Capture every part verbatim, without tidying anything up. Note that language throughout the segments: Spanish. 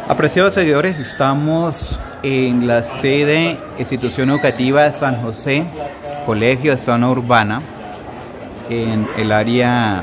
Apreciados seguidores, estamos en la sede Institución Educativa San José, Colegio de Zona Urbana, en el área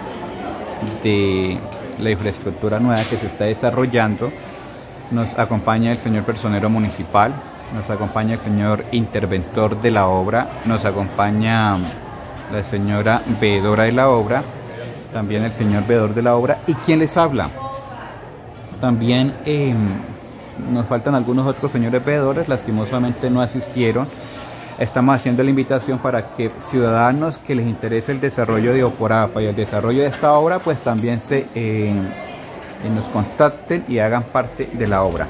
de la infraestructura nueva que se está desarrollando. Nos acompaña el señor personero municipal, nos acompaña el señor interventor de la obra, nos acompaña la señora veedora de la obra, también el señor veedor de la obra y quien les habla. También eh, nos faltan algunos otros señores veedores, lastimosamente no asistieron. Estamos haciendo la invitación para que ciudadanos que les interese el desarrollo de Oporapa y el desarrollo de esta obra, pues también se eh, nos contacten y hagan parte de la obra.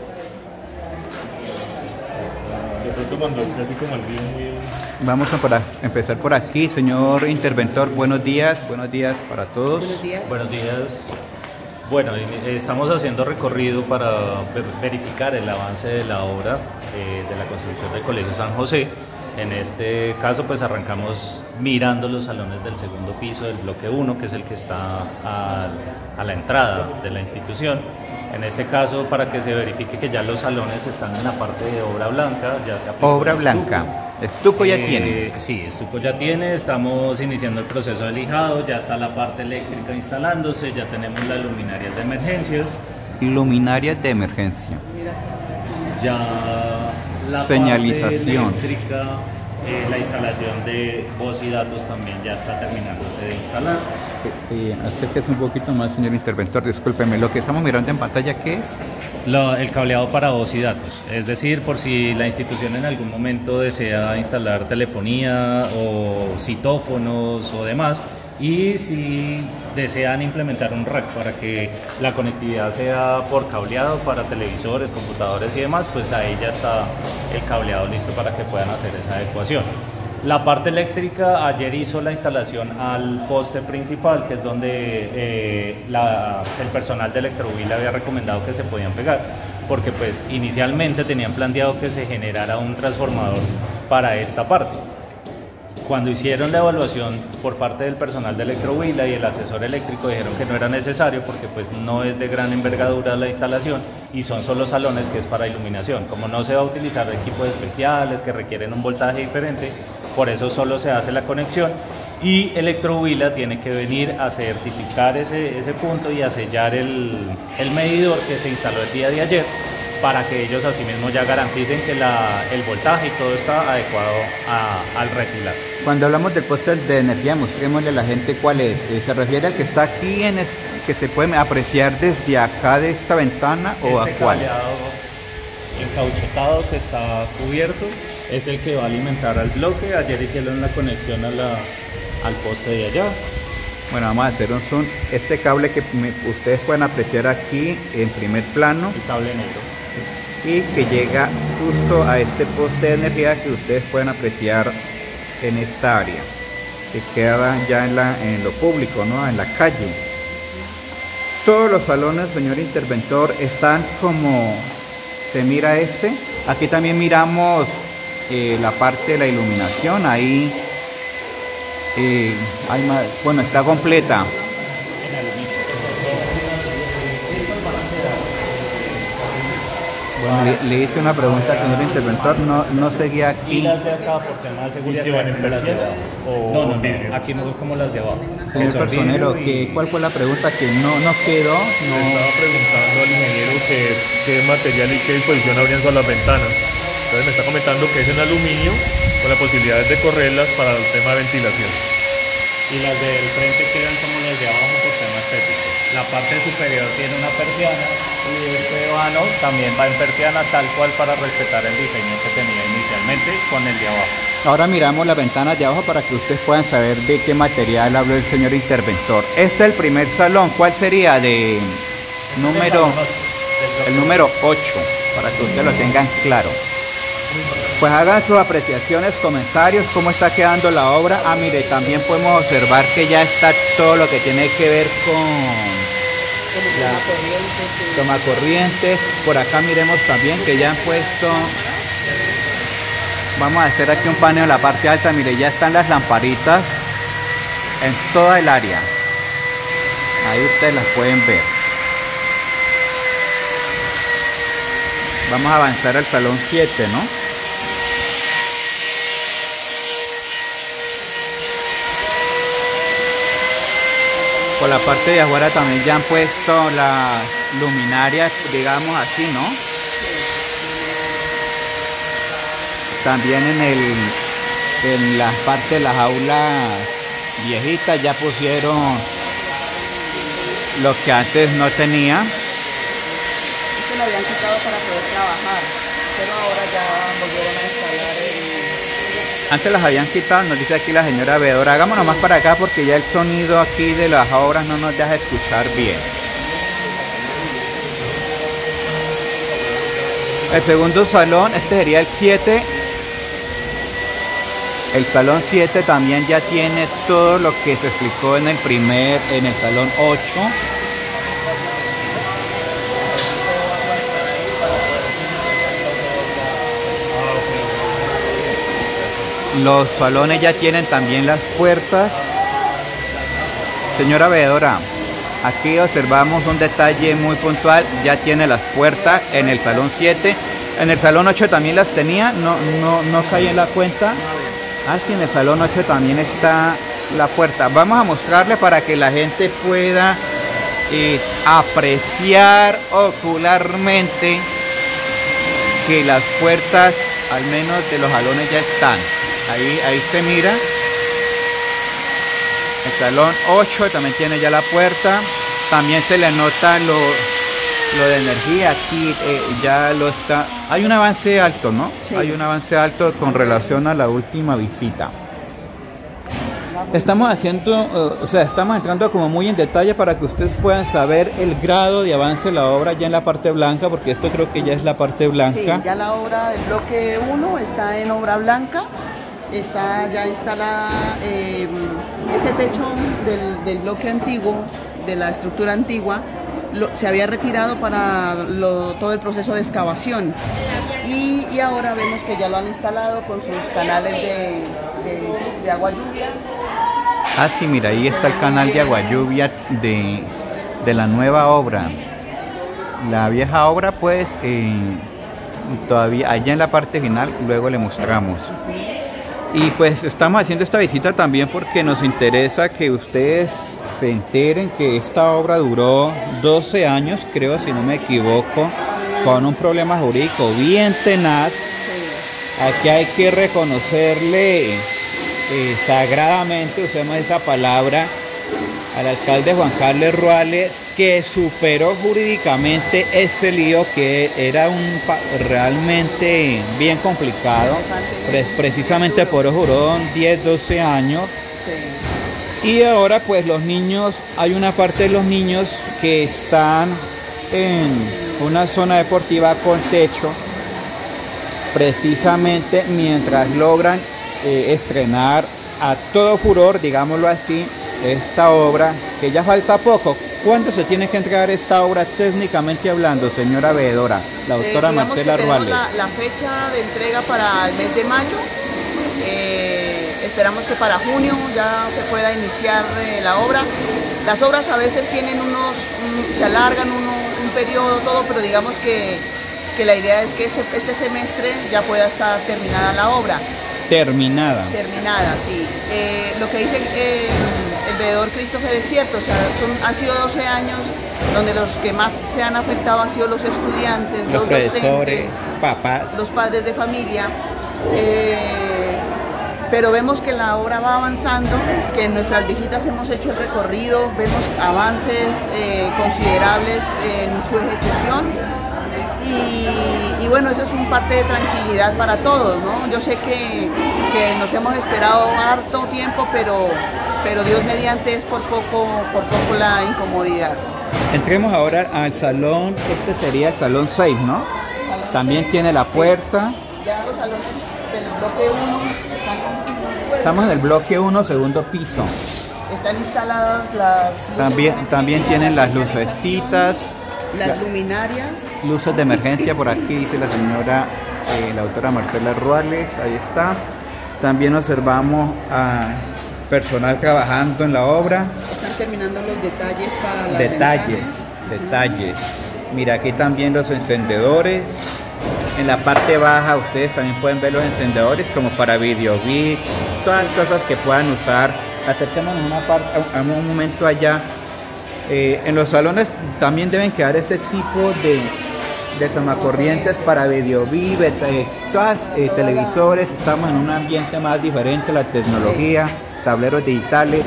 Vamos a para empezar por aquí, señor interventor, buenos días, buenos días para todos. Buenos días. Buenos días. Bueno, estamos haciendo recorrido para verificar el avance de la obra eh, de la construcción del Colegio San José. En este caso pues arrancamos mirando los salones del segundo piso del bloque uno, que es el que está a, a la entrada de la institución. En este caso, para que se verifique que ya los salones están en la parte de obra blanca, ya se aplicó Obra blanca, estuco ya eh, tiene. Sí, estuco ya tiene, estamos iniciando el proceso de lijado, ya está la parte eléctrica instalándose, ya tenemos las luminarias de emergencias. Luminarias de emergencia. Ya la Señalización. parte eléctrica, eh, la instalación de voz y datos también ya está terminándose de instalar. Eh, acérquese un poquito más, señor interventor, discúlpeme, lo que estamos mirando en pantalla, ¿qué es? Lo, el cableado para voz y datos, es decir, por si la institución en algún momento desea instalar telefonía o citófonos o demás, y si desean implementar un rack para que la conectividad sea por cableado para televisores, computadores y demás, pues ahí ya está el cableado listo para que puedan hacer esa adecuación. La parte eléctrica, ayer hizo la instalación al poste principal, que es donde eh, la, el personal de Electrohuila había recomendado que se podían pegar, porque pues inicialmente tenían planteado que se generara un transformador para esta parte. Cuando hicieron la evaluación por parte del personal de Electrohuila y el asesor eléctrico dijeron que no era necesario porque pues no es de gran envergadura la instalación y son solo salones que es para iluminación. Como no se va a utilizar equipos especiales que requieren un voltaje diferente, por eso solo se hace la conexión y Electrohuila tiene que venir a certificar ese, ese punto y a sellar el, el medidor que se instaló el día de ayer, para que ellos asimismo ya garanticen que la, el voltaje y todo está adecuado a, al retilar. Cuando hablamos del poste de energía, mostrémosle a la gente cuál es. Eh, ¿Se refiere al que está aquí, en es, que se puede apreciar desde acá de esta ventana o a cuál? El cableado encauchotado que está cubierto es el que va a alimentar al bloque. Ayer hicieron la conexión a la, al poste de allá. Bueno, vamos a hacer un zoom. Este cable que me, ustedes pueden apreciar aquí en primer plano. El cable negro. Y que llega justo a este poste de energía que ustedes pueden apreciar en esta área, que queda ya en, la, en lo público, ¿no? En la calle. Todos los salones, señor interventor, están como se mira este. Aquí también miramos eh, la parte de la iluminación. Ahí, eh, hay más, bueno, está completa. Bueno, le, le hice una pregunta al señor interventor, no, no seguía aquí. ¿Y las de acá por tema de seguridad? ¿Llevan en persianas? No, no, no, aquí no son como las de abajo. Señor personero, y... ¿cuál fue la pregunta que no nos quedó? No... Le estaba preguntando al ingeniero qué, qué material y qué disposición habrían sobre las ventanas. Entonces me está comentando que es en aluminio, con la posibilidad de correrlas para el tema de ventilación. Y las del frente quedan como las de abajo por tema estético. La parte superior tiene una persiana y este vano también va en persiana tal cual para respetar el diseño que tenía inicialmente con el de abajo. Ahora miramos las ventanas de abajo para que ustedes puedan saber de qué material habló el señor interventor. Este es el primer salón. ¿Cuál sería? De número, el número ocho, para que ustedes lo tengan claro. Pues hagan sus apreciaciones, comentarios, cómo está quedando la obra. Ah, mire, también podemos observar que ya está todo lo que tiene que ver con la toma corriente. Por acá miremos también que ya han puesto, vamos a hacer aquí un paneo en la parte alta. Mire, ya están las lamparitas en toda el área. Ahí ustedes las pueden ver. Vamos a avanzar al salón siete, ¿no? Por la parte de afuera también ya han puesto las luminarias, digamos así, ¿no? También en el en la parte de las aulas viejitas ya pusieron lo que antes no tenía. Esto lo habían quitado para poder trabajar, pero ahora ya volvieron a instalar el... Antes las habían quitado, nos dice aquí la señora veedora. Hagámonos más para acá porque ya el sonido aquí de las obras no nos deja escuchar bien. El segundo salón, este sería el siete. El salón siete también ya tiene todo lo que se explicó en el primer, en el salón ocho. Los salones ya tienen también las puertas. Señora veedora, aquí observamos un detalle muy puntual. Ya tiene las puertas en el salón siete. En el salón ocho también las tenía. No, no, no caí en la cuenta. Ah, sí, en el salón ocho también está la puerta. Vamos a mostrarle para que la gente pueda eh, apreciar ocularmente que las puertas, al menos de los salones, ya están. Ahí, ahí se mira. El salón ocho también tiene ya la puerta. También se le nota lo, lo de energía. Aquí eh, ya lo está. Hay un avance alto, ¿no? Sí. Hay un avance alto con relación a la última visita. Estamos haciendo, uh, o sea, estamos entrando como muy en detalle para que ustedes puedan saber el grado de avance de la obra ya en la parte blanca, porque esto creo que ya es la parte blanca. Sí, ya la obra del bloque uno está en obra blanca. Está ya instalada eh, este techo del, del bloque antiguo, de la estructura antigua, lo, se había retirado para lo, todo el proceso de excavación y, y ahora vemos que ya lo han instalado con sus canales de, de, de agua lluvia. Ah, sí, mira, ahí está el canal de agua lluvia de, de la nueva obra. La vieja obra, pues, eh, todavía allá en la parte final, luego le mostramos. Y pues estamos haciendo esta visita también porque nos interesa que ustedes se enteren que esta obra duró doce años, creo, si no me equivoco, con un problema jurídico bien tenaz. Aquí hay que reconocerle eh, sagradamente, usemos esa palabra, al alcalde Juan Carlos Ruales, que superó jurídicamente ese lío que era un realmente bien complicado, pre precisamente por eso duró diez, doce años. Sí. Y ahora pues los niños, hay una parte de los niños que están en una zona deportiva con techo, precisamente mientras logran eh, estrenar a todo furor, digámoslo así, esta obra, que ya falta poco. ¿Cuándo se tiene que entregar esta obra técnicamente hablando, señora veedora, la doctora eh, Marcela Ruales? La, la fecha de entrega para el mes de mayo. Eh, esperamos que para junio ya se pueda iniciar eh, la obra. Las obras a veces tienen unos, un, se alargan uno, un periodo, todo, pero digamos que, que la idea es que este, este semestre ya pueda estar terminada la obra. Terminada. Terminada, sí. Eh, lo que dice eh, el veedor Christopher es cierto, o sea, son, han sido doce años donde los que más se han afectado han sido los estudiantes, los, los profesores, docentes, papás, los padres de familia. Eh, pero vemos que la obra va avanzando, que en nuestras visitas hemos hecho el recorrido, vemos avances eh, considerables en su ejecución. Y, y bueno, eso es un parte de tranquilidad para todos, ¿no? Yo sé que, que nos hemos esperado harto tiempo, pero, pero Dios mediante es por poco, por poco la incomodidad. Entremos ahora al salón, este sería el salón seis, ¿no? Salón También seis, tiene la puerta. Sí. Ya los salones del bloque uno están... Estamos en el bloque uno, segundo piso. Están instaladas las luces. También, también tienen las lucecitas. Las luminarias. Luces de emergencia por aquí, dice la señora, eh, la doctora Marcela Ruales, ahí está. También observamos a personal trabajando en la obra. Están terminando los detalles para las Detalles, ventanas. detalles. Mira, aquí también los encendedores. En la parte baja ustedes también pueden ver los encendedores como para video beat, todas las cosas que puedan usar. Acerquémonos una parte, a un momento allá. Eh, en los salones también deben quedar ese tipo de, de tomacorrientes para video beat, eh, todas eh, televisores. Estamos en un ambiente más diferente, la tecnología, tableros digitales.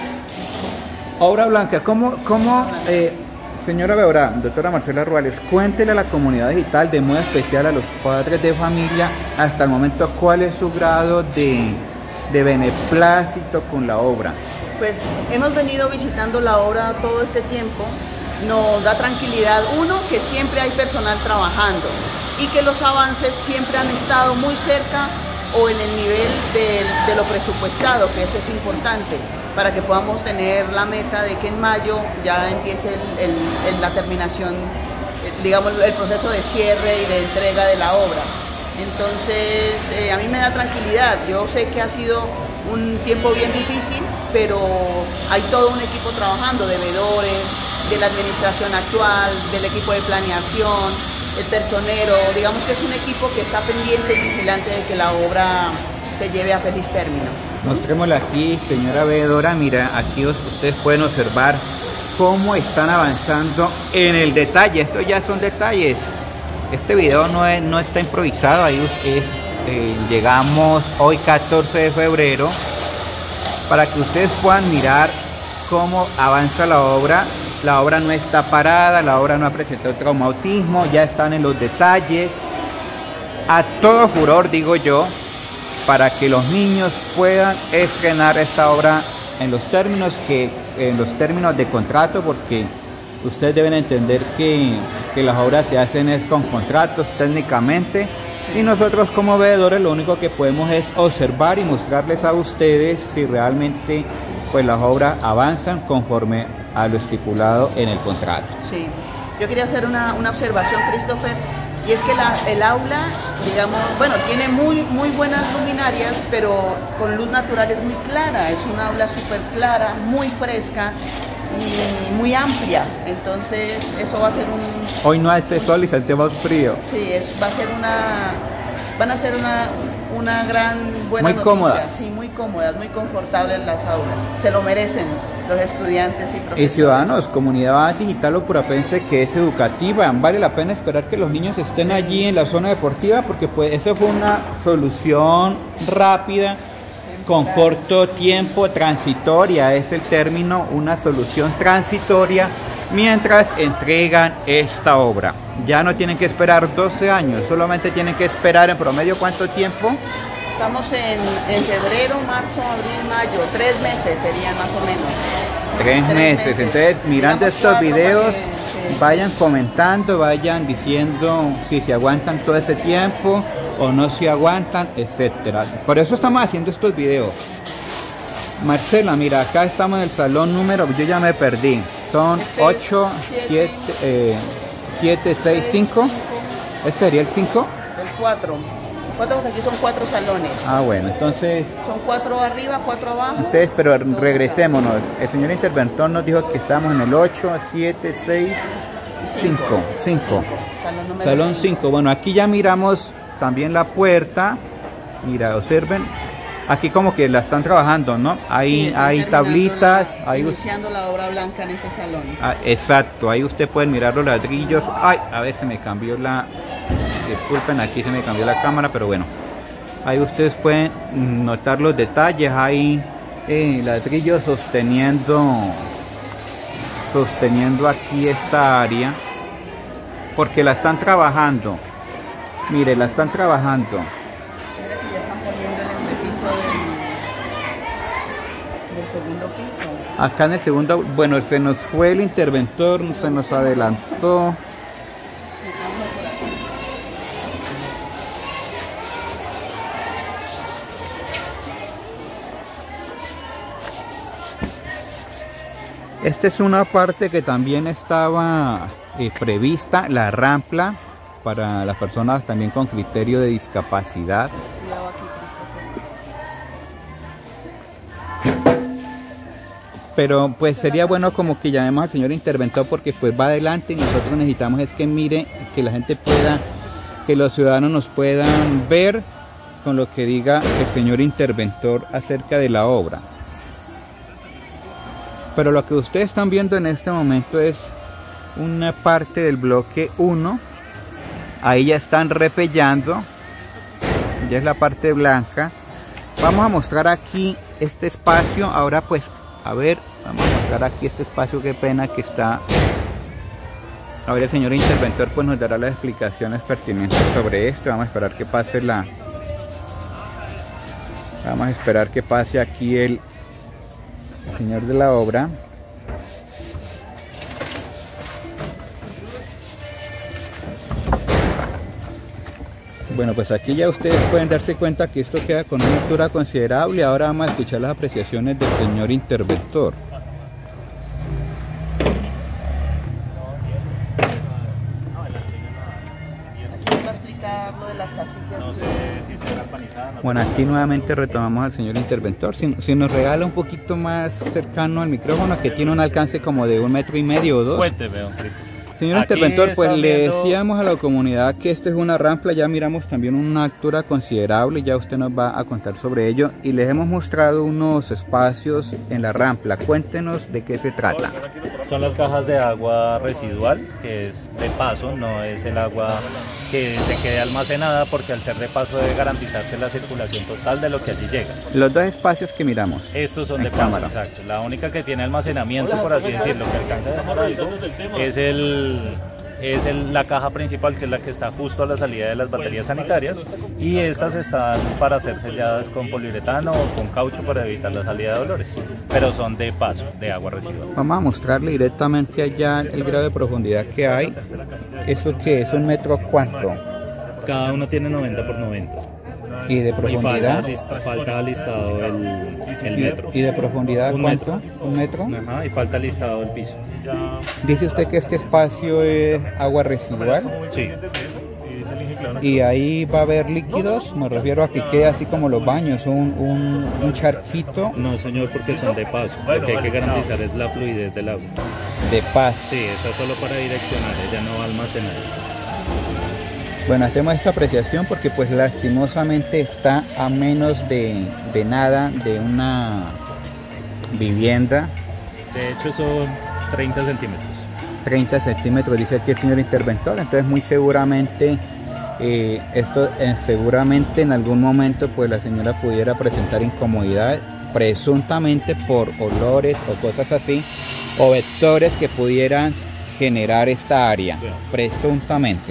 Obra blanca, ¿cómo, cómo eh, señora Beorá, doctora Marcela Ruales, cuéntele a la comunidad digital, de modo especial a los padres de familia, hasta el momento cuál es su grado de, de beneplácito con la obra? Pues hemos venido visitando la obra todo este tiempo, nos da tranquilidad, uno, que siempre hay personal trabajando y que los avances siempre han estado muy cerca o en el nivel de, de lo presupuestado, que eso es importante, para que podamos tener la meta de que en mayo ya empiece el, el, el, la terminación, digamos, el proceso de cierre y de entrega de la obra. Entonces, eh, a mí me da tranquilidad. Yo sé que ha sido un tiempo bien difícil, pero hay todo un equipo trabajando, de veedores, de la administración actual, del equipo de planeación, el personero. Digamos que es un equipo que está pendiente y vigilante de que la obra se lleve a feliz término. Mostrémosla aquí, señora veedora. Mira, aquí ustedes pueden observar cómo están avanzando en el detalle. Estos ya son detalles. Este video no, es, no está improvisado. Ahí es, eh, llegamos hoy catorce de febrero para que ustedes puedan mirar cómo avanza la obra. La obra no está parada, la obra no ha presentado traumatismo, ya están en los detalles. A todo furor, digo yo, para que los niños puedan estrenar esta obra en los términos que en los términos de contrato, porque ustedes deben entender que, que las obras se hacen es con contratos técnicamente, y nosotros como veedores lo único que podemos es observar y mostrarles a ustedes si realmente pues las obras avanzan conforme a lo estipulado en el contrato. Sí, yo quería hacer una, una observación, Christopher. Y es que la, el aula, digamos, bueno, tiene muy, muy buenas luminarias, pero con luz natural es muy clara. Es una aula súper clara, muy fresca y muy amplia. Entonces, eso va a ser un... Hoy no hace sol y sentimos frío. Sí, es, va a ser una... Van a ser una, una gran buena Muy noticia. cómodas. Sí, muy cómodas, muy confortables las aulas. Se lo merecen los estudiantes y profesores. Y ciudadanos, comunidad digital opurapense que es educativa, vale la pena esperar que los niños estén sí. allí en la zona deportiva, porque pues esa fue una solución rápida, con corto tiempo, transitoria es el término, una solución transitoria, mientras entregan esta obra. Ya no tienen que esperar doce años, solamente tienen que esperar en promedio ¿cuánto tiempo? Estamos en, en febrero, marzo, abril, mayo, tres meses serían más o menos. Tres, tres meses. meses, entonces mirando Digamos estos videos, que, sí. vayan comentando, vayan diciendo si se aguantan todo ese tiempo o no se aguantan, etcétera. Por eso estamos haciendo estos videos. Marcela, mira, acá estamos en el salón número, yo ya me perdí, son este ocho, siete, seis, cinco. ¿Este sería el cinco? El cuatro. Cuatro, aquí son cuatro salones. Ah, bueno, entonces... Son cuatro arriba, cuatro abajo. Entonces, pero regresémonos. El señor interventor nos dijo que estamos en el ocho, siete, seis, cinco. cinco. Salón cinco. Bueno, aquí ya miramos también la puerta. Mira, observen. Aquí como que la están trabajando, ¿no? Ahí sí, hay tablitas. La, ahí iniciando la obra blanca en este salón. Ah, exacto, ahí usted puede mirar los ladrillos. Ay, a ver, se me cambió la... Disculpen, aquí se me cambió la cámara, pero bueno. Ahí ustedes pueden notar los detalles. Hay eh, ladrillos sosteniendo, sosteniendo aquí esta área. Porque la están trabajando. Mire, la están trabajando. Acá en el segundo, bueno, se nos fue el interventor, se nos adelantó. Esta es una parte que también estaba eh, prevista, la rampa para las personas también con criterio de discapacidad. Pero pues sería bueno como que llamemos al señor interventor, porque pues va adelante y nosotros necesitamos es que mire, que la gente pueda que los ciudadanos nos puedan ver con lo que diga el señor interventor acerca de la obra. Pero lo que ustedes están viendo en este momento es una parte del bloque uno. Ahí ya están repellando, ya es la parte blanca. Vamos a mostrar aquí este espacio. Ahora pues, a ver, vamos a mostrar aquí este espacio, qué pena que está. A ver, el señor interventor pues nos dará las explicaciones pertinentes sobre esto. Vamos a esperar que pase la... Vamos a esperar que pase aquí el, el señor de la obra. Bueno, pues aquí ya ustedes pueden darse cuenta que esto queda con una altura considerable. Ahora vamos a escuchar las apreciaciones del señor interventor. Bueno, aquí nuevamente retomamos al señor interventor. Si, si nos regala un poquito más cercano al micrófono, que tiene un alcance como de un metro y medio o dos. Cuente, veo, Cristo. Señor Aquí interventor, pues están le viendo... decíamos a la comunidad que esto es una rampla, ya miramos también una altura considerable, ya usted nos va a contar sobre ello y les hemos mostrado unos espacios en la rampla. Cuéntenos de qué se trata. Son las cajas de agua residual, que es de paso, no es el agua que se quede almacenada, porque al ser de paso debe garantizarse la circulación total de lo que allí llega. Los dos espacios que miramos. Estos son en de paso, cámara. Exacto. La única que tiene almacenamiento, por así decirlo, que alcanza a dejar algo, es el es el, la caja principal, que es la que está justo a la salida de las baterías sanitarias, y estas están para ser selladas con poliuretano o con caucho para evitar la salida de olores, pero son de paso, de agua residual. Vamos a mostrarle directamente allá el grado de profundidad que hay. ¿Eso qué es? ¿Un metro cuánto? Cada uno tiene noventa por noventa. ¿Y de profundidad? Y falta, falta listado el, el metro. ¿Y de profundidad Un cuánto? metro. ¿Un metro? Ajá, y falta listado el piso. Dice usted que este espacio es agua residual. Sí. Y ahí va a haber líquidos, me refiero a que quede así como los baños, un, un, un charquito. No, señor, porque son de paso. Lo que hay que garantizar es la fluidez del agua. De paz. Sí, eso es solo para direccionar, ella no va a almacenar. Bueno, hacemos esta apreciación porque pues lastimosamente está a menos de, de nada de una vivienda. De hecho son treinta centímetros. treinta centímetros, dice aquí el señor interventor. Entonces muy seguramente eh, esto eh, seguramente en algún momento pues la señora pudiera presentar incomodidad, presuntamente por olores o cosas así, o vectores que pudieran generar esta área, presuntamente.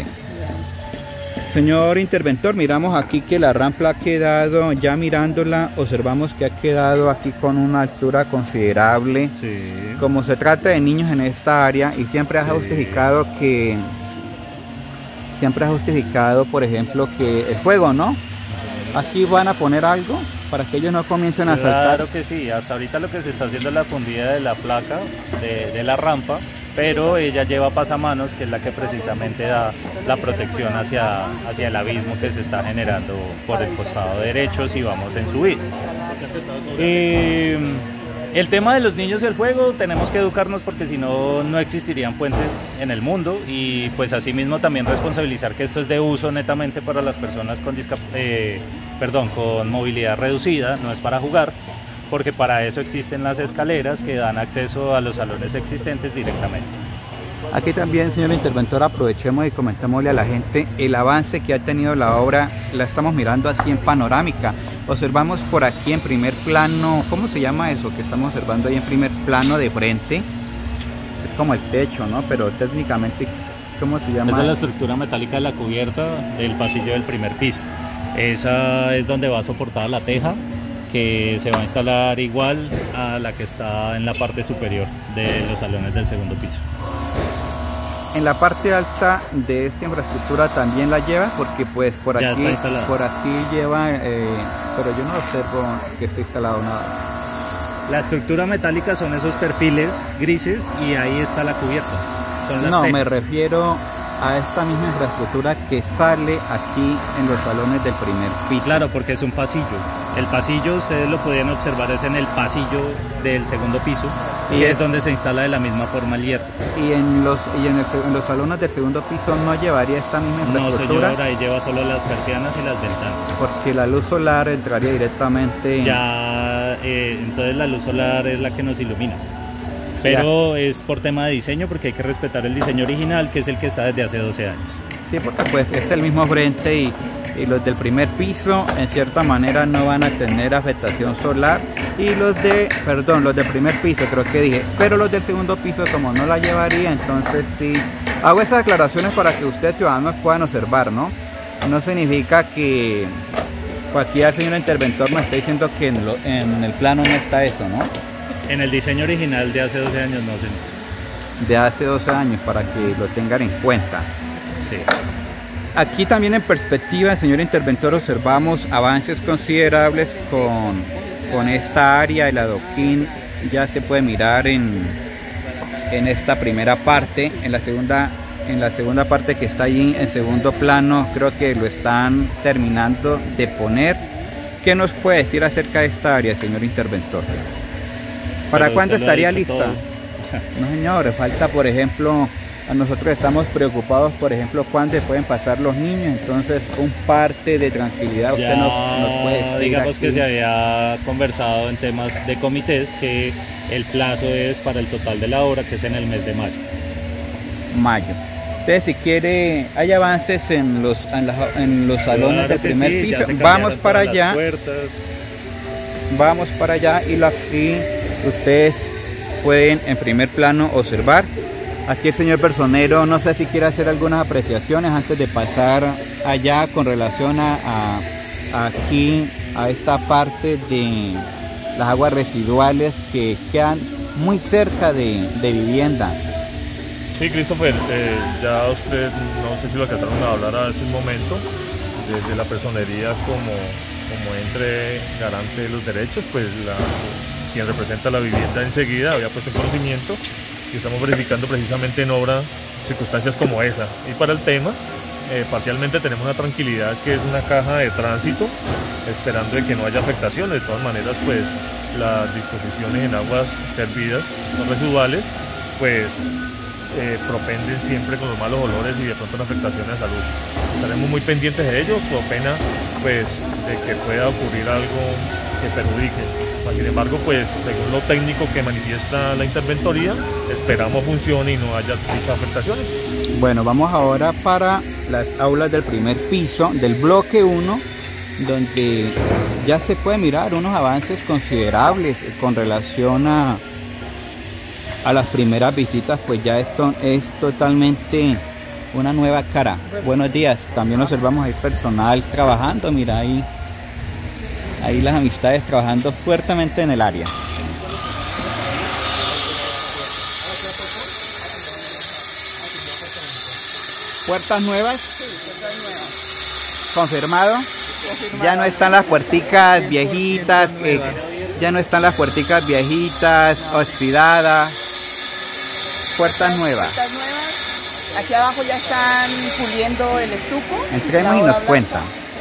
Señor interventor, miramos aquí que la rampla ha quedado, ya mirándola, observamos que ha quedado aquí con una altura considerable. Sí. Como se trata de niños en esta área y siempre ha Sí. justificado que, siempre ha justificado, por ejemplo, que el juego, ¿no? Aquí van a poner algo para que ellos no comiencen a saltar. Claro que sí, hasta ahorita lo que se está haciendo es la fundida de la placa de, de la rampa, pero ella lleva pasamanos, que es la que precisamente da la protección hacia, hacia el abismo que se está generando por el costado derecho si vamos en subida. Eh, el tema de los niños y el juego, tenemos que educarnos porque si no, no existirían puentes en el mundo, y pues asimismo también responsabilizar que esto es de uso netamente para las personas con, discap eh, perdón, con movilidad reducida, no es para jugar, porque para eso existen las escaleras que dan acceso a los salones existentes directamente. Aquí también, señor interventor, aprovechemos y comentémosle a la gente el avance que ha tenido la obra. La estamos mirando así en panorámica. Observamos por aquí en primer plano, ¿cómo se llama eso que estamos observando ahí en primer plano de frente? Es como el techo, ¿no? Pero técnicamente, ¿cómo se llama? Esa es la estructura metálica de la cubierta del pasillo del primer piso. Esa es donde va soportada la teja, que se va a instalar igual a la que está en la parte superior de los salones del segundo piso. En la parte alta de esta infraestructura también la lleva, porque pues por Ya aquí, está instalada. por aquí lleva, eh, pero yo no observo que esté instalado nada. La estructura metálica son esos perfiles grises y ahí está la cubierta. Son las No, tejas. me refiero a esta misma infraestructura que sale aquí en los salones del primer piso. Claro, porque es un pasillo. El pasillo, ustedes lo podían observar, es en el pasillo del segundo piso, y es, es donde se instala de la misma forma el hierro. Y en los y en, el, en los salones del segundo piso no llevaría esta misma infraestructura. No, señora, ahí lleva solo las persianas y las ventanas. Porque la luz solar entraría directamente. Ya, eh, entonces la luz solar es la que nos ilumina. Pero ya. Es por tema de diseño, porque hay que respetar el diseño original, que es el que está desde hace doce años. Sí, porque pues es el mismo frente y, y los del primer piso en cierta manera no van a tener afectación solar, y los de, perdón, los del primer piso creo que dije, pero los del segundo piso como no la llevaría, entonces sí, hago esas aclaraciones para que ustedes ciudadanos puedan observar, ¿no? No significa que cualquier señor interventor me esté diciendo que en, lo, en el plano no está eso, ¿no? En el diseño original de hace doce años no, señor. De hace doce años, para que lo tengan en cuenta. Sí. Aquí también en perspectiva, señor interventor, observamos avances considerables con, con esta área. El adoquín ya se puede mirar en, en esta primera parte. En la segunda, en la segunda parte que está allí en segundo plano, creo que lo están terminando de poner. ¿Qué nos puede decir acerca de esta área, señor interventor? ¿Para cuándo estaría lista? No, señor, falta, por ejemplo, a nosotros estamos preocupados, por ejemplo, cuándo se pueden pasar los niños, entonces un parte de tranquilidad usted ya, nos, nos puede decir. Digamos aquí. Que se había conversado en temas de comités que el plazo es para el total de la obra, que es en el mes de mayo. Mayo. Entonces, si quiere, hay avances en los, en, la, en los salones claro del primer sí, piso. Vamos para allá. Puertas. Vamos para allá y lo, aquí ustedes pueden en primer plano observar. Aquí el señor personero, no sé si quiere hacer algunas apreciaciones antes de pasar allá con relación a, a, a aquí, a esta parte de las aguas residuales que quedan muy cerca de, de vivienda. Sí, Christopher, eh, ya usted, no sé si lo alcanzaron a hablar hace un momento, desde la personería como, como entre garante de los derechos, pues la, quien representa la vivienda enseguida había puesto en conocimiento y estamos verificando precisamente en obra circunstancias como esa. Y para el tema, eh, parcialmente tenemos una tranquilidad que es una caja de tránsito, esperando de que no haya afectaciones. De todas maneras, pues las disposiciones en aguas servidas, los residuales, pues eh, propenden siempre con los malos olores y de pronto una afectación a la salud. Estaremos muy pendientes de ello, con pena pues de que pueda ocurrir algo que perjudique. Sin embargo, pues según lo técnico que manifiesta la interventoría, esperamos funcione y no haya dichas afectaciones. Bueno, vamos ahora para las aulas del primer piso del bloque uno, donde ya se puede mirar unos avances considerables con relación a, a las primeras visitas, pues ya esto es totalmente una nueva cara. Buenos días, también observamos ahí personal trabajando, mira ahí. Ahí las amistades trabajando fuertemente en el área. ¿Puertas nuevas? Sí, puertas nuevas. ¿Confirmado? Confirmado. Ya no están las puerticas viejitas, eh, ya no están las puerticas viejitas, oxidadas. Puertas nuevas. Puertas nuevas. Aquí abajo ya están puliendo el estuco. Entremos y nos cuentan.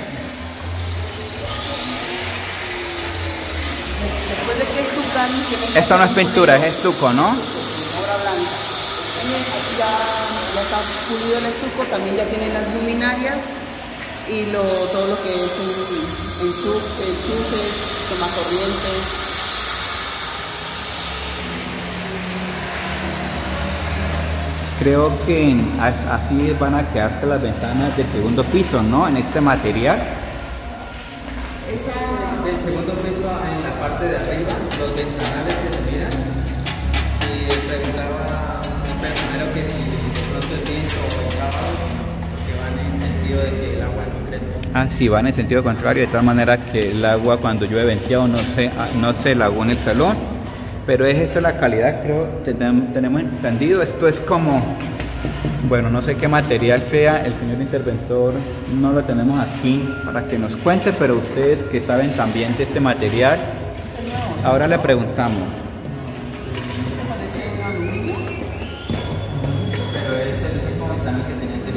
Después de que estucan, esto no es pintura, es estuco, ¿no? Obra blanca. Aquí ya, ya está pulido el estuco, también ya tienen las luminarias y lo, todo lo que es enchufes, tomacorrientes. Creo que así van a quedarte las ventanas del segundo piso, ¿no? En este material. Esa Del segundo piso en la parte de arriba, los ventanales que se miran, y preguntaba un personero que si de pronto es viento o sábado, porque van en sentido de que el agua no ingrese. Ah, sí, van en sentido contrario, de tal manera que el agua cuando llueve venteado no se, no se laguna el salón, pero es esa la calidad, creo, tenemos entendido. Esto es como, bueno, no sé qué material sea, el señor interventor no lo tenemos aquí para que nos cuente, pero ustedes que saben también de este material, ahora le preguntamos. Pero es el mismo ventanal que tenía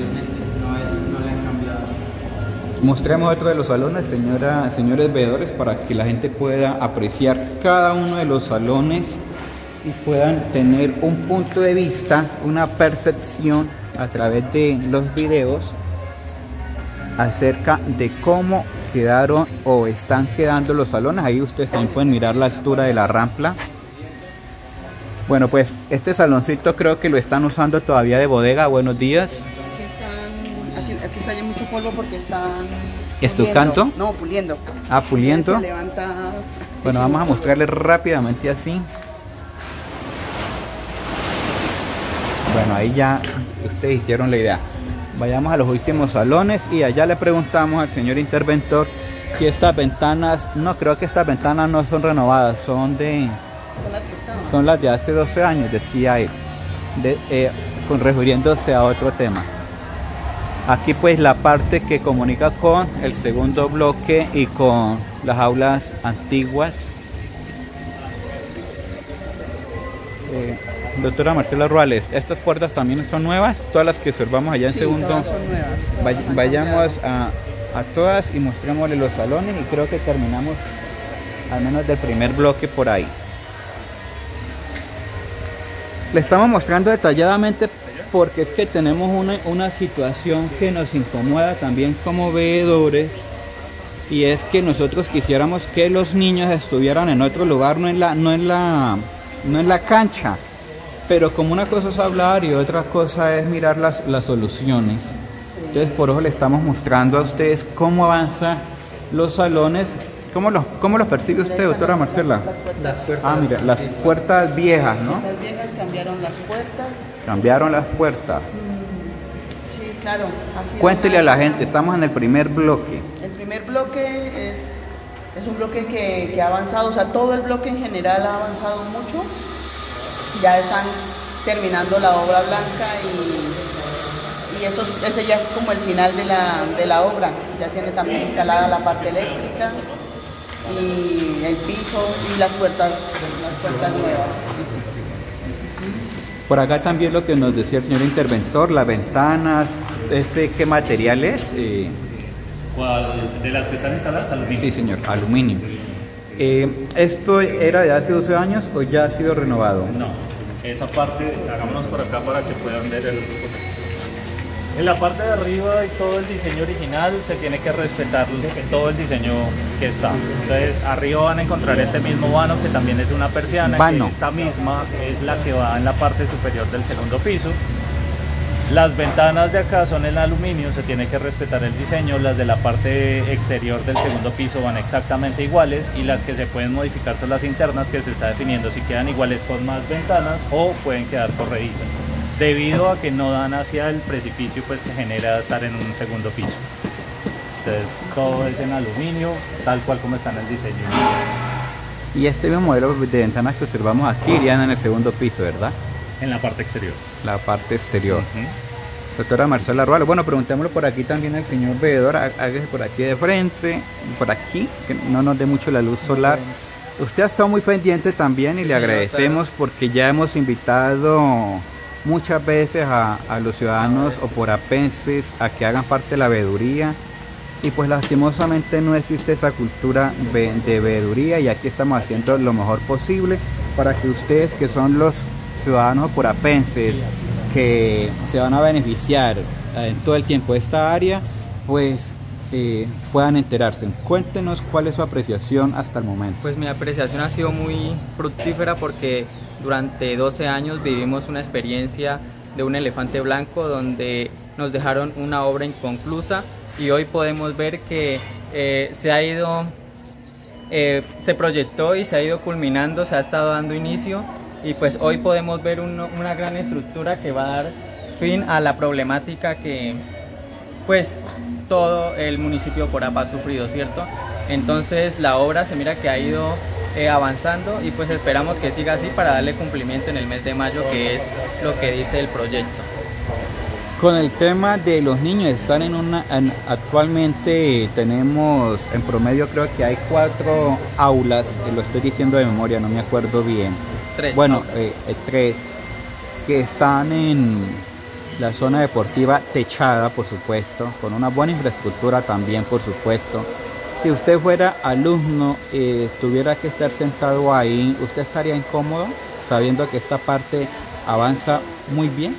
mostremos otro de los salones, señora, señores veedores, para que la gente pueda apreciar cada uno de los salones y puedan tener un punto de vista, una percepción a través de los videos acerca de cómo quedaron o están quedando los salones. Ahí ustedes también pueden mirar la altura de la rampla. Bueno, pues este saloncito creo que lo están usando todavía de bodega. Buenos días. Aquí, están, aquí, aquí está ya mucho polvo porque están ¿Estucando? puliendo. No, puliendo. Ah, puliendo. Se levanta. Bueno, vamos a mostrarles rápidamente así. Bueno, ahí ya ustedes hicieron la idea. Vayamos a los últimos salones y allá le preguntamos al señor interventor si estas ventanas, no creo que estas ventanas no son renovadas, son de Son las que estaban. son las de hace doce años, decía él, de, eh, con refiriéndose a otro tema. Aquí pues la parte que comunica con el segundo bloque y con las aulas antiguas. Eh, Doctora Marcela Ruales, ¿estas puertas también son nuevas? Todas las que observamos allá en Sí, segundo. todas son nuevas. Vay- Todas han vayamos cambiado. a, a todas y mostrémosle los salones y creo que terminamos al menos del primer bloque por ahí. Le estamos mostrando detalladamente porque es que tenemos una, una situación que nos incomoda también como veedores, y es que nosotros quisiéramos que los niños estuvieran en otro lugar, no en la, no en la, no en la cancha. Pero como una cosa es hablar y otra cosa es mirar las, las soluciones. Entonces por eso le estamos mostrando a ustedes cómo avanzan los salones. ¿Cómo los, cómo los percibe usted, doctora Marcela? Las puertas. Ah, mira, las puertas viejas, ¿no? Las viejas cambiaron las puertas. Cambiaron las puertas. Sí, claro. ha sido Cuéntele a una- la gente, estamos en el primer bloque. El primer bloque es, es un bloque que, que ha avanzado, o sea, todo el bloque en general ha avanzado mucho. Ya están terminando la obra blanca y, y eso, ese ya es como el final de la, de la obra. Ya tiene también instalada la parte eléctrica y el piso y las puertas, las puertas nuevas. Por acá también lo que nos decía el señor interventor, las ventanas, ese ¿qué material es? Eh, ¿Cuál de las que están instaladas? Aluminio. sí, señor, aluminio. Eh, ¿Esto era de hace doce años o ya ha sido renovado? No, esa parte, hagámonos por acá para que puedan ver el... En la parte de arriba y todo el diseño original se tiene que respetar todo el diseño que está. Entonces arriba van a encontrar este mismo vano que también es una persiana. Vano. Que esta misma es la que va en la parte superior del segundo piso. Las ventanas de acá son en aluminio, se tiene que respetar el diseño. Las de la parte exterior del segundo piso van exactamente iguales y las que se pueden modificar son las internas, que se está definiendo si quedan iguales con más ventanas o pueden quedar corredizas, debido a que no dan hacia el precipicio pues que genera estar en un segundo piso. Entonces todo es en aluminio, tal cual como está en el diseño. Y este mismo modelo de ventanas que observamos aquí irían en el segundo piso, ¿verdad? En la parte exterior. La parte exterior. Ujú. Doctora Marcela Rualo, bueno, preguntémoslo por aquí también al señor veedor, há- hágase por aquí de frente, por aquí, que no nos dé mucho la luz solar. Usted ha estado muy pendiente también y le agradecemos porque ya hemos invitado muchas veces a, a los ciudadanos oporapenses a que hagan parte de la veeduría, y pues lastimosamente no existe esa cultura ve- de veeduría, y aquí estamos haciendo lo mejor posible para que ustedes, que son los ciudadanos oporapenses que se van a beneficiar eh, en todo el tiempo de esta área, pues eh, puedan enterarse. Cuéntenos cuál es su apreciación hasta el momento. Pues mi apreciación ha sido muy fructífera porque durante doce años vivimos una experiencia de un elefante blanco donde nos dejaron una obra inconclusa, y hoy podemos ver que eh, se ha ido, eh, se proyectó y se ha ido culminando, se ha estado dando inicio, y pues hoy podemos ver un- una gran estructura que va a dar fin a la problemática que pues todo el municipio de Porapa ha sufrido, ¿cierto? Entonces la obra se mira que ha ido eh, avanzando, y pues esperamos que siga así para darle cumplimiento en el mes de mayo, que es lo que dice el proyecto. Con el tema de los niños, están en una, en- actualmente tenemos en promedio, creo que hay cuatro aulas, eh, lo estoy diciendo de memoria, no me acuerdo bien. Tres Bueno, aulas. eh, eh, tres que están en, la zona deportiva techada, por supuesto, con una buena infraestructura también, por supuesto. Si usted fuera alumno, eh, tuviera que estar sentado ahí, ¿usted estaría incómodo sabiendo que esta parte avanza muy bien?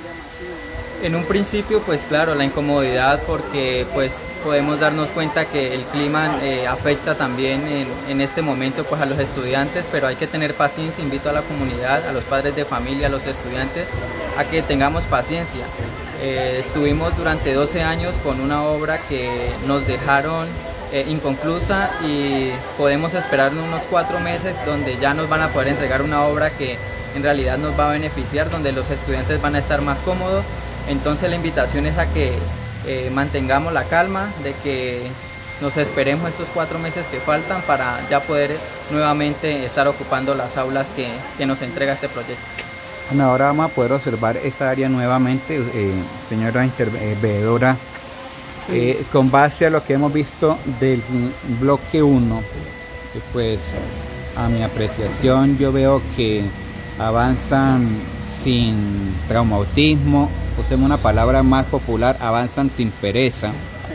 En un principio, pues claro, la incomodidad, porque pues podemos darnos cuenta que el clima eh, afecta también en, en este momento pues a los estudiantes, pero hay que tener paciencia. Invito a la comunidad, a los padres de familia, a los estudiantes, a que tengamos paciencia. Eh, estuvimos durante doce años con una obra que nos dejaron eh, inconclusa, y podemos esperar unos cuatro meses donde ya nos van a poder entregar una obra que en realidad nos va a beneficiar, donde los estudiantes van a estar más cómodos. Entonces la invitación es a que eh, mantengamos la calma, de que nos esperemos estos cuatro meses que faltan para ya poder nuevamente estar ocupando las aulas que, que nos entrega este proyecto. Bueno, ahora vamos a poder observar esta área nuevamente, eh, señora intervenedora, sí. eh, con base a lo que hemos visto del bloque uno, pues a mi apreciación yo veo que avanzan sin traumatismo, usemos una palabra más popular, avanzan sin pereza.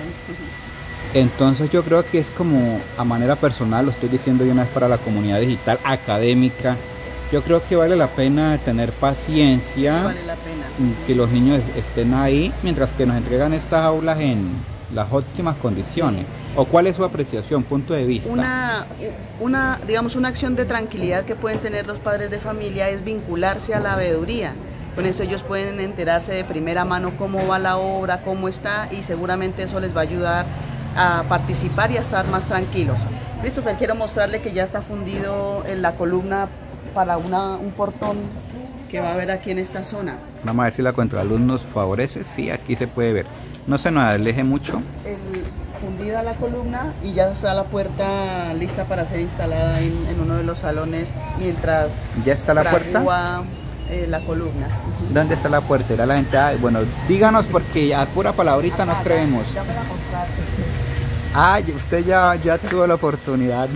Entonces yo creo que es como, a manera personal, lo estoy diciendo de una vez para la comunidad digital académica, yo creo que vale la pena tener paciencia, vale la pena. Que los niños estén ahí mientras que nos entregan estas aulas en las óptimas condiciones. ¿O cuál es su apreciación, punto de vista? Una, una, digamos, una acción de tranquilidad que pueden tener los padres de familia es vincularse a la veeduría. Con eso ellos pueden enterarse de primera mano cómo va la obra, cómo está, y seguramente eso les va a ayudar a participar y a estar más tranquilos. Christopher, quiero mostrarle que ya está fundido en la columna para una, un portón que va a haber aquí en esta zona. Vamos a ver si la contraluz nos favorece. Sí, aquí se puede ver. No se nos aleje mucho. El, fundida la columna, y ya está la puerta lista para ser instalada en, en uno de los salones mientras ya está la puerta. Eh, la columna. ¿Dónde está la puerta? Era la gente. Ay, bueno, díganos, porque a pura palabrita no creemos. Ya me la mostraste. Ah, usted ya, ya tuvo la oportunidad.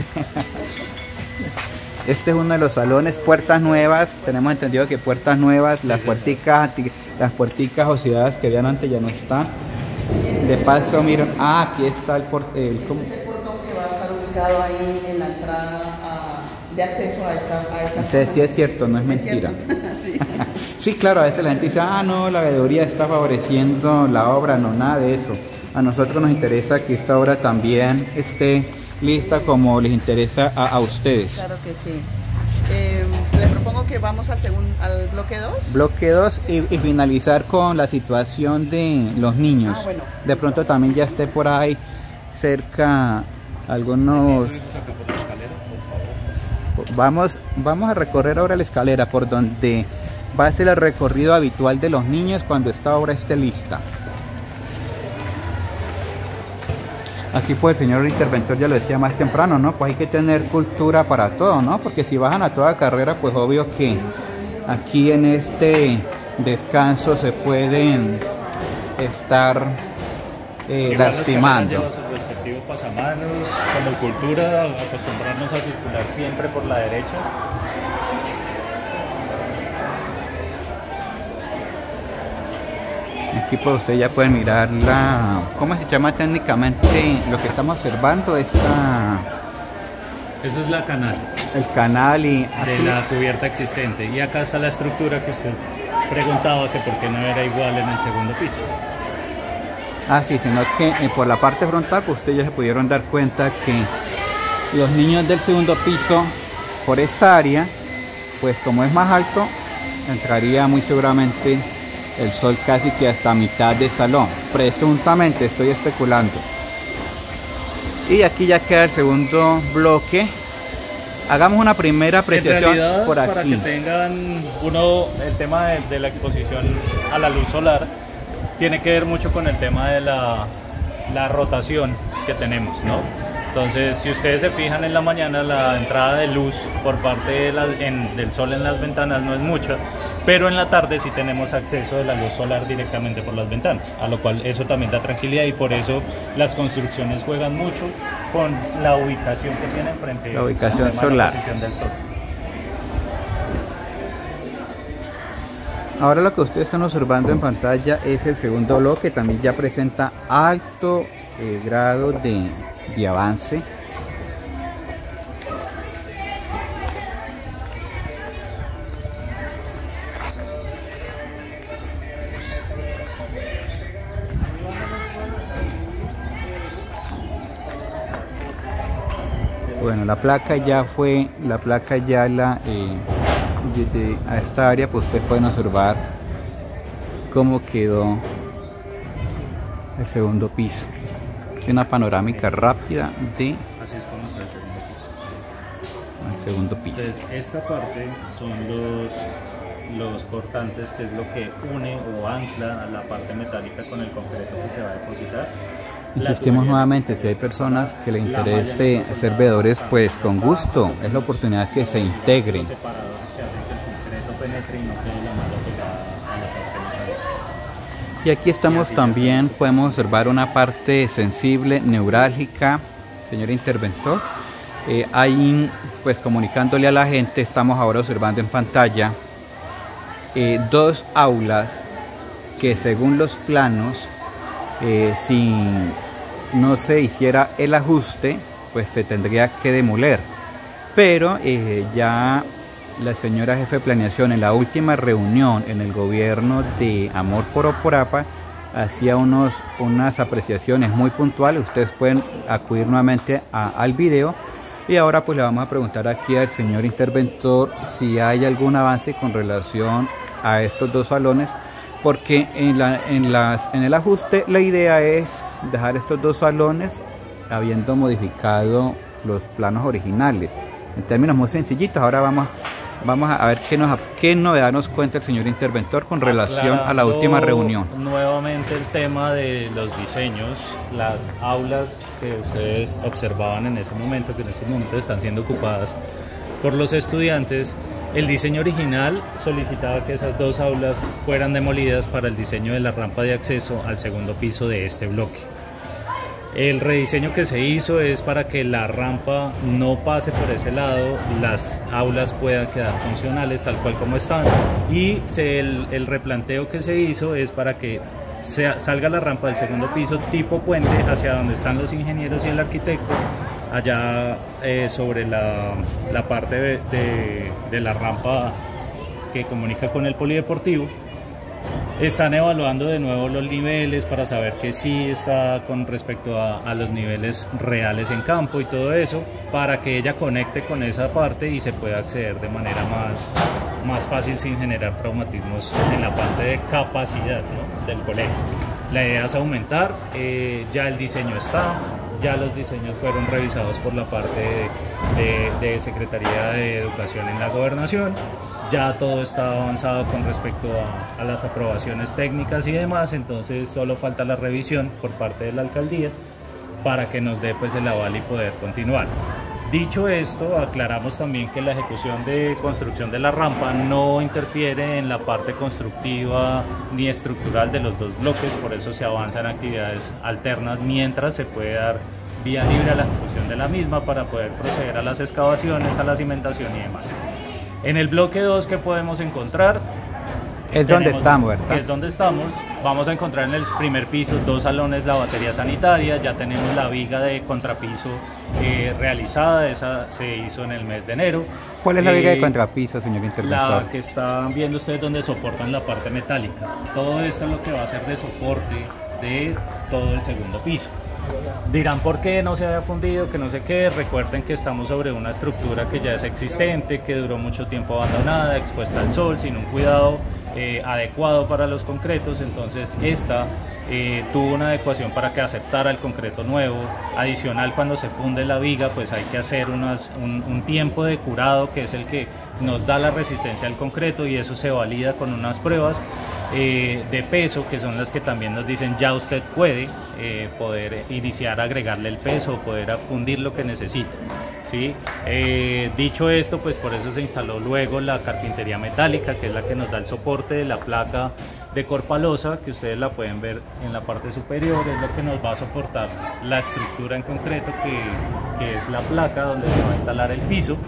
Este es uno de los salones, puertas nuevas. Tenemos entendido que puertas nuevas, las puerticas, las puerticas oxidadas que habían antes ya no están. De paso, miren, ah, aquí está el portón. El, ¿cómo? Este portón que va a estar ubicado ahí en la entrada a, de acceso a esta, a esta Entonces, zona. sí es cierto, no es mentira. Sí. Sí, claro, a veces la gente dice, ah, no, la veeduría está favoreciendo la obra. No, nada de eso. A nosotros nos interesa que esta obra también esté lista como les interesa a, a ustedes. Claro que sí. Eh, les propongo que vamos al, segundo, al bloque dos. Bloque dos y, y finalizar con la situación de los niños. Ah, bueno. De pronto también ya esté por ahí cerca algunos... Vamos, vamos a recorrer ahora la escalera por donde va a ser el recorrido habitual de los niños cuando esta obra esté lista. Aquí pues el señor interventor ya lo decía más temprano, ¿no? Pues hay que tener cultura para todo, ¿no? Porque si bajan a toda carrera, pues obvio que aquí en este descanso se pueden estar eh, lastimando. Lleva su respectivo pasamanos, como cultura, acostumbrarnos a circular siempre por la derecha. Aquí pues usted ya puede mirar la, ¿cómo se llama técnicamente lo que estamos observando? Esta, esa es la canal. El canal y aquí, de la cubierta existente. Y acá está la estructura que usted preguntaba que por qué no era igual en el segundo piso. Ah, sí, sino que eh, por la parte frontal pues ustedes ya se pudieron dar cuenta que los niños del segundo piso por esta área, pues como es más alto, entraría muy seguramente el sol casi que hasta mitad del salón, presuntamente, estoy especulando. Y aquí ya queda el segundo bloque. Hagamos una primera apreciación en realidad, por aquí. Para que tengan uno, el tema de, de la exposición a la luz solar tiene que ver mucho con el tema de la, la rotación que tenemos, ¿no? Entonces, si ustedes se fijan en la mañana, la entrada de luz por parte de la, en, del sol en las ventanas no es mucha, pero en la tarde sí tenemos acceso de la luz solar directamente por las ventanas, a lo cual eso también da tranquilidad, y por eso las construcciones juegan mucho con la ubicación que tienen frente la ubicación a la solar. posición del sol. Ahora lo que ustedes están observando en pantalla es el segundo bloque, también ya presenta alto eh, grado de, de avance. Bueno, la placa ya fue, la placa ya la, eh, desde a esta área, pues ustedes pueden observar cómo quedó el segundo piso. Aquí una panorámica rápida de Así es como está el segundo piso. el segundo piso. Entonces, esta parte son los, los cortantes, que es lo que une o ancla a la parte metálica con el concreto que se va a depositar. Insistimos nuevamente, si hay personas que le interese ser veedores, pues con gusto, es la oportunidad que se integren. Los separadores que hacen que el concreto penetre y no quede la malla pegada a la parte metálica. Y aquí estamos también, podemos observar una parte sensible, neurálgica, señor interventor. Eh, ahí, pues comunicándole a la gente, estamos ahora observando en pantalla eh, dos aulas que según los planos, eh, si no se hiciera el ajuste, pues se tendría que demoler. Pero eh, ya la señora jefe de planeación en la última reunión en el gobierno de Amor por Oporapa hacía unos, unas apreciaciones muy puntuales. Ustedes pueden acudir nuevamente a, al video. Y ahora pues le vamos a preguntar aquí al señor interventor si hay algún avance con relación a estos dos salones, porque en, la, en, las, en el ajuste la idea es dejar estos dos salones habiendo modificado los planos originales en términos muy sencillitos. Ahora vamos, vamos a ver qué, nos, qué novedad nos cuenta el señor interventor con relación a la última reunión. Nuevamente el tema de los diseños, las aulas que ustedes observaban en ese momento, que en este momento están siendo ocupadas por los estudiantes. El diseño original solicitaba que esas dos aulas fueran demolidas para el diseño de la rampa de acceso al segundo piso de este bloque. El rediseño que se hizo es para que la rampa no pase por ese lado, las aulas puedan quedar funcionales tal cual como están, y se, el, el replanteo que se hizo es para que se, salga la rampa del segundo piso tipo puente hacia donde están los ingenieros y el arquitecto, allá eh, sobre la, la parte de, de, de la rampa que comunica con el polideportivo. Están evaluando de nuevo los niveles para saber que sí está con respecto a, a los niveles reales en campo y todo eso, para que ella conecte con esa parte y se pueda acceder de manera más, más fácil sin generar traumatismos en la parte de capacidad, ¿no?, del colegio. La idea es aumentar, eh, ya el diseño está, ya los diseños fueron revisados por la parte de, de, de Secretaría de Educación en la Gobernación. Ya todo está avanzado con respecto a, a las aprobaciones técnicas y demás, entonces solo falta la revisión por parte de la alcaldía para que nos dé pues el aval y poder continuar. Dicho esto, aclaramos también que la ejecución de construcción de la rampa no interfiere en la parte constructiva ni estructural de los dos bloques, por eso se avanzan actividades alternas mientras se puede dar vía libre a la ejecución de la misma para poder proceder a las excavaciones, a la cimentación y demás. En el bloque dos, ¿qué podemos encontrar? Es Tenemos, donde estamos, ¿verdad? Es donde estamos. Vamos a encontrar en el primer piso dos salones, la batería sanitaria, ya tenemos la viga de contrapiso eh, realizada, esa se hizo en el mes de enero. ¿Cuál es la viga eh, de contrapiso, señor interventor? La que están viendo ustedes donde soportan la parte metálica. Todo esto es lo que va a ser de soporte de todo el segundo piso. Dirán por qué no se había fundido, que no sé qué. Recuerden que estamos sobre una estructura que ya es existente, que duró mucho tiempo abandonada, expuesta al sol, sin un cuidado eh, adecuado para los concretos. Entonces esta eh, tuvo una adecuación para que aceptara el concreto nuevo. Adicional, cuando se funde la viga, pues hay que hacer unas, un, un tiempo de curado, que es el que nos da la resistencia al concreto, y eso se valida con unas pruebas eh, de peso, que son las que también nos dicen ya usted puede eh, poder iniciar a agregarle el peso, poder fundir lo que necesita, ¿sí? Eh, dicho esto, pues por eso se instaló luego la carpintería metálica, que es la que nos da el soporte de la placa de corpalosa, que ustedes la pueden ver en la parte superior, es lo que nos va a soportar la estructura en concreto, que, que es la placa donde se va a instalar el piso.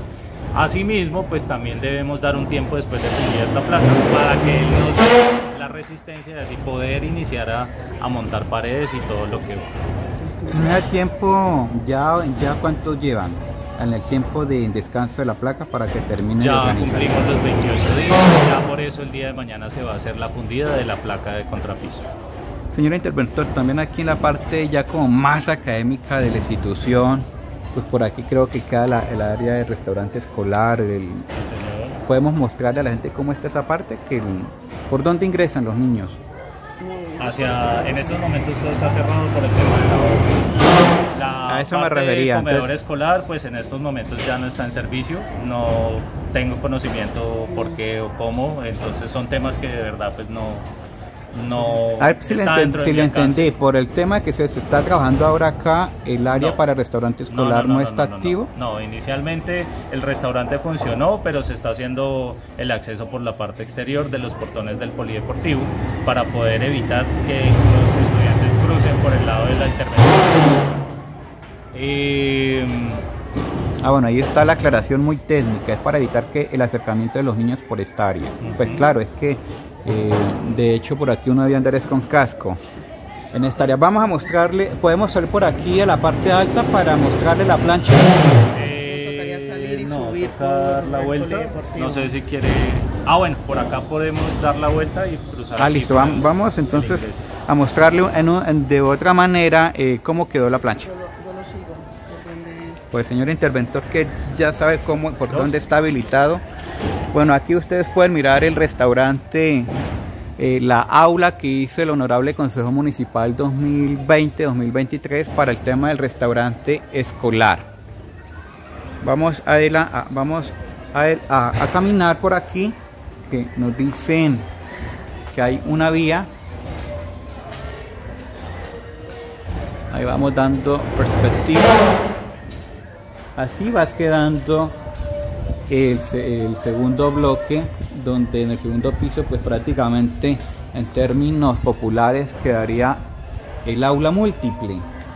Asimismo, pues también debemos dar un tiempo después de fundida esta placa para que él nos dé la resistencia y así poder iniciar a, a montar paredes y todo lo que va. En el tiempo, ya, ya ¿cuánto llevan en el tiempo de descanso de la placa para que termine Ya de organizarse? cumplimos los veintiocho días, ya por eso el día de mañana se va a hacer la fundida de la placa de contrapiso. Señor interventor, también aquí en la parte ya como más académica de la institución, pues por aquí creo que queda la, el área de restaurante escolar. El, Sí, señor. podemos mostrarle a la gente cómo está esa parte, que el, por dónde ingresan los niños. Hacia, en estos momentos todo está cerrado por el tema de la obra. La A eso me parte refería, del comedor entonces- escolar, pues en estos momentos ya no está en servicio, no tengo conocimiento por qué o cómo, entonces son temas que de verdad pues no, no A ver si le, está enten- dentro de si mi le alcance. entendí, por el tema que se, se está trabajando ahora acá, el área No. para restaurante escolar no, está activo. No, no, inicialmente el restaurante funcionó, pero se está haciendo el acceso por la parte exterior de los portones del polideportivo para poder evitar que los estudiantes crucen por el lado de la intervención. Eh, Ah, bueno, ahí está la aclaración muy técnica, es para evitar que el acercamiento de los niños por esta área. Pues Ujú. claro, es que eh, de hecho por aquí uno debe andar es con casco. En esta área vamos a mostrarle, podemos salir por aquí a la parte alta para mostrarle la plancha. eh, Nos tocaría salir y no, subir toca por dar la el vuelta. polideportivo. No sé si quiere. Ah, bueno, por acá podemos dar la vuelta y cruzar. Ah, aquí listo, por vam- el- vamos el entonces ingreso. a mostrarle en un- en- de otra manera eh, cómo quedó la plancha. Yo lo, yo lo sigo, por donde es. Pues señor interventor que ya sabe cómo, por dónde está habilitado. Bueno, aquí ustedes pueden mirar el restaurante, eh, la aula que hizo el Honorable Consejo Municipal dos mil veinte dos mil veintitrés para el tema del restaurante escolar. Vamos a, el- a- vamos a, el- a- a caminar por aquí, que nos dicen que hay una vía. Ahí vamos dando perspectiva. Así va quedando el, se- el segundo bloque, donde en el segundo piso pues prácticamente en términos populares quedaría el aula múltiple.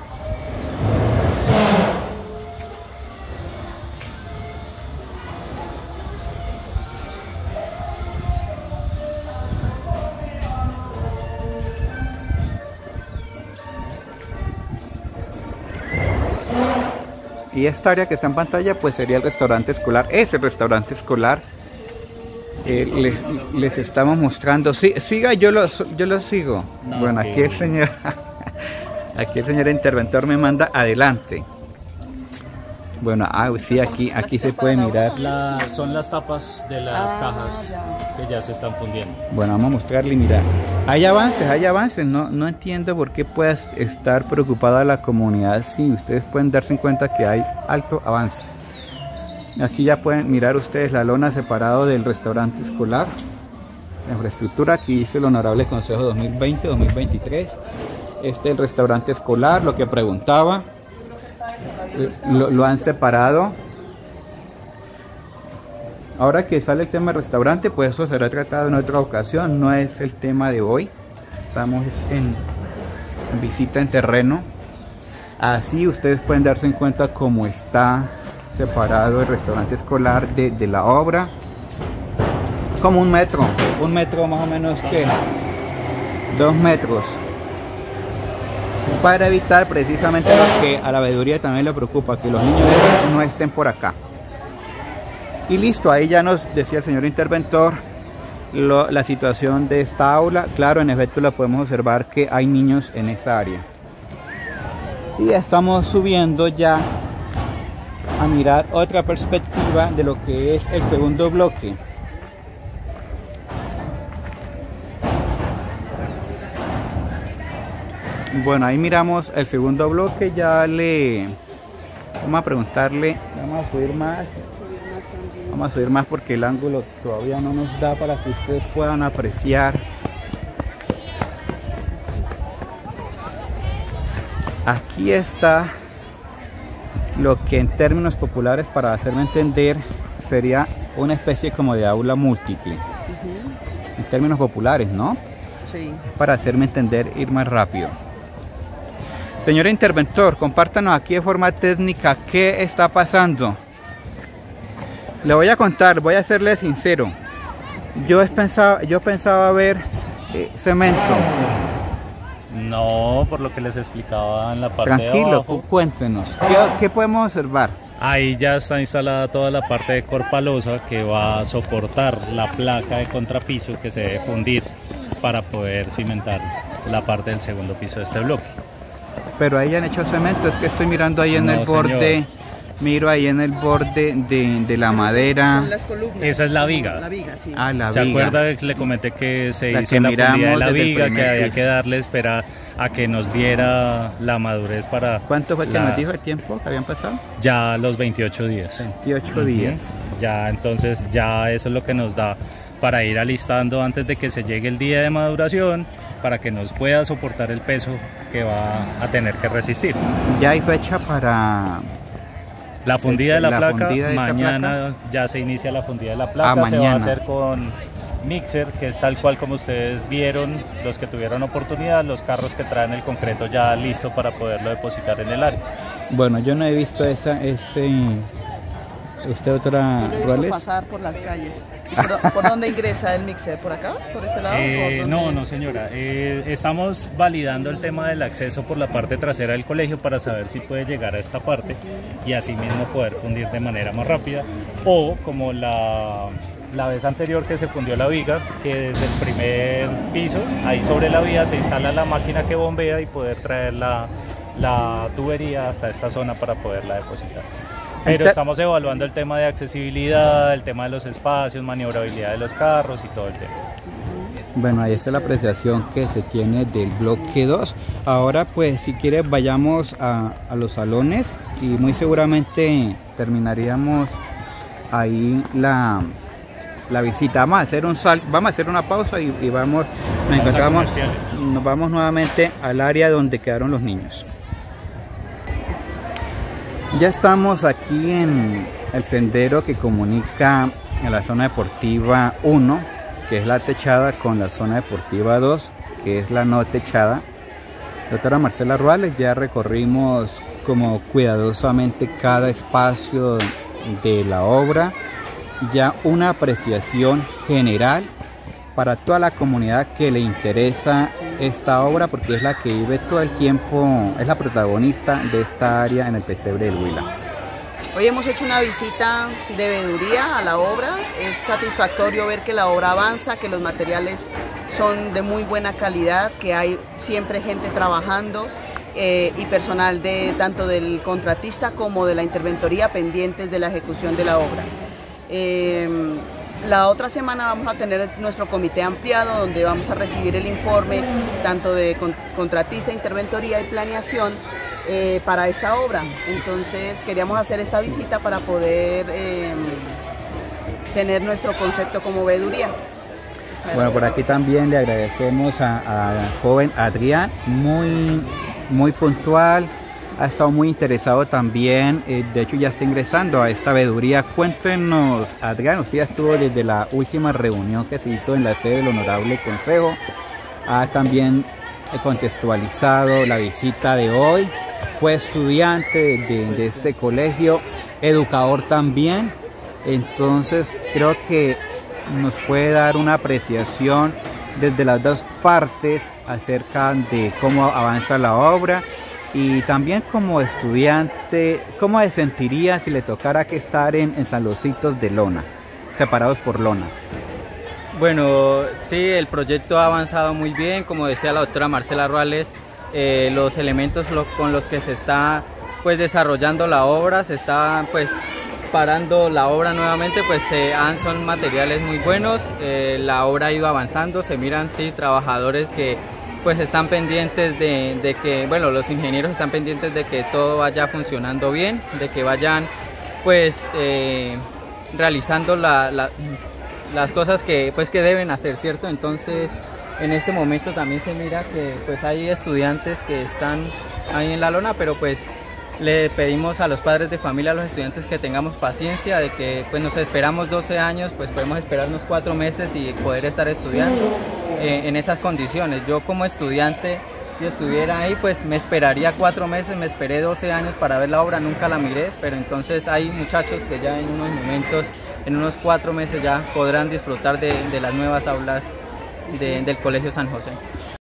Y esta área que está en pantalla pues sería el restaurante escolar, es el restaurante escolar. Eh, les, les estamos mostrando, sí, siga, yo lo, yo lo sigo. No, bueno, es que- aquí el señor, aquí el señor interventor me manda adelante. Bueno, ah, sí, aquí, aquí se puede mirar. La- son las tapas de las Ah, cajas ya. que ya se están fundiendo. Bueno, vamos a mostrarle, mira. Hay avances, hay avances. No, no entiendo por qué pueda estar preocupada la comunidad. Sí, ustedes pueden darse cuenta que hay alto avance. Aquí ya pueden mirar ustedes la lona separado del restaurante escolar. La infraestructura, aquí dice el Honorable Consejo dos mil veinte dos mil veintitrés. Este es el restaurante escolar, lo que preguntaba. Lo, lo han separado. Ahora que sale el tema del restaurante, pues eso será tratado en otra ocasión, no es el tema de hoy. Estamos en, en visita en terreno. Así ustedes pueden darse en cuenta cómo está separado el restaurante escolar de, de la obra. Como un metro, un metro más o menos que dos metros. Para evitar precisamente lo que a la veeduría también le preocupa, que los niños no estén por acá. Y listo, ahí ya nos decía el señor interventor lo- la situación de esta aula. Claro, en efecto la podemos observar que hay niños en esta área. Y estamos subiendo ya a mirar otra perspectiva de lo que es el segundo bloque. Bueno, ahí miramos el segundo bloque, ya le vamos a preguntarle, vamos a subir más, vamos a subir más porque el ángulo todavía no nos da para que ustedes puedan apreciar. Aquí está lo que en términos populares, para hacerme entender, sería una especie como de aula múltiple. Ujú. En términos populares, ¿no? Sí. Para hacerme entender, ir más rápido. Señor interventor, compártanos aquí de forma técnica qué está pasando. Le voy a contar, voy a serle sincero. Yo pensaba, yo pensaba ver eh, cemento. No, por lo que les explicaba en la parte Tranquilo, de abajo. Cuéntenos, ¿qué, ¿qué podemos observar? Ahí ya está instalada toda la parte de corpalosa que va a soportar la placa de contrapiso que se debe fundir para poder cimentar la parte del segundo piso de este bloque. Pero ahí han hecho cemento, es que estoy mirando ahí en No, el borde, señor. miro ahí en el borde de, de la madera. Son las columnas. Esa es la viga. La viga, sí. Ah, la ¿Se viga. acuerda que le comenté que se La hizo que la fundida de miramos la desde el viga, que primer había piso. que darle espera a que nos diera la madurez para... ¿Cuánto fue que la- nos dijo el tiempo que habían pasado? Ya los veintiocho días. veintiocho días. Ujú. Ya, entonces ya eso es lo que nos da para ir alistando antes de que se llegue el día de maduración, para que nos pueda soportar el peso que va a tener que resistir. Ya hay fecha para... La fundida de la, La placa, fundida de esa mañana ya se inicia la fundida de la placa, Ah, se va a mañana. hacer con mixer, que es tal cual como ustedes vieron, los que tuvieron oportunidad, los carros que traen el concreto ya listo para poderlo depositar en el área. Bueno, yo no he visto esa, ese... ¿Usted otra, Yo lo he visto Ruales? pasar por las calles. ¿Y por, por dónde ingresa el mixer? ¿Por acá? ¿Por este lado? Eh, ¿Por no, dónde? no señora, Eh, estamos validando el tema del acceso por la parte trasera del colegio para saber si puede llegar a esta parte y así mismo poder fundir de manera más rápida, o como la, la vez anterior que se fundió la viga, que desde el primer piso, ahí sobre la vía se instala la máquina que bombea y poder traer la, la tubería hasta esta zona para poderla depositar. Pero Ente- estamos evaluando el tema de accesibilidad, el tema de los espacios, maniobrabilidad de los carros y todo el tema. Bueno, ahí está la apreciación que se tiene del bloque dos. Ahora pues si quieres vayamos a, a los salones y muy seguramente terminaríamos ahí la, la visita. Vamos a hacer un sal, vamos a hacer una pausa y, y vamos, nos Vamos a encontramos, comerciales. nos vamos nuevamente al área donde quedaron los niños. Ya estamos aquí en el sendero que comunica a la zona deportiva uno, que es la techada, con la zona deportiva dos, que es la no techada. Doctora Marcela Ruales, ya recorrimos como cuidadosamente cada espacio de la obra, ya una apreciación general para toda la comunidad que le interesa esta obra, porque es la que vive todo el tiempo, es la protagonista de esta área en el pesebre del Huila. Hoy hemos hecho una visita de veeduría a la obra. Es satisfactorio ver que la obra avanza, que los materiales son de muy buena calidad, que hay siempre gente trabajando eh, y personal de tanto del contratista como de la interventoría pendientes de la ejecución de la obra. Eh, La otra semana vamos a tener nuestro comité ampliado donde vamos a recibir el informe tanto de con, contratista, interventoría y planeación eh, para esta obra. Entonces queríamos hacer esta visita para poder eh, tener nuestro concepto como veeduría. Bueno, por aquí también le agradecemos a, a joven Adrián, muy, muy puntual, ha estado muy interesado también, eh, de hecho ya está ingresando a esta veeduría. Cuéntenos, Adrián, usted ya estuvo desde la última reunión que se hizo en la sede del Honorable Consejo, ha también contextualizado la visita de hoy, fue estudiante de, de este colegio, educador también, entonces creo que nos puede dar una apreciación desde las dos partes acerca de cómo avanza la obra. Y también como estudiante, ¿cómo se sentiría si le tocara que estar en, en saloncitos de lona, separados por lona? Bueno, sí, el proyecto ha avanzado muy bien, como decía la doctora Marcela Ruales, eh, los elementos lo, con los que se está pues desarrollando la obra, se está pues parando la obra nuevamente, pues se han, son materiales muy buenos, eh, la obra ha ido avanzando, se miran sí trabajadores que pues están pendientes de, de que, bueno, los ingenieros están pendientes de que todo vaya funcionando bien, de que vayan pues eh, realizando la, la, las cosas que, pues, que deben hacer, ¿cierto? Entonces en este momento también se mira que pues hay estudiantes que están ahí en la lona, pero pues le pedimos a los padres de familia, a los estudiantes, que tengamos paciencia, de que pues nos esperamos doce años, pues podemos esperarnos cuatro meses y poder estar estudiando eh, en esas condiciones. Yo como estudiante, si estuviera ahí, pues me esperaría cuatro meses, me esperé doce años para ver la obra, nunca la miré, pero entonces hay muchachos que ya en unos momentos en unos cuatro meses ya podrán disfrutar de, de las nuevas aulas de, del Colegio San José.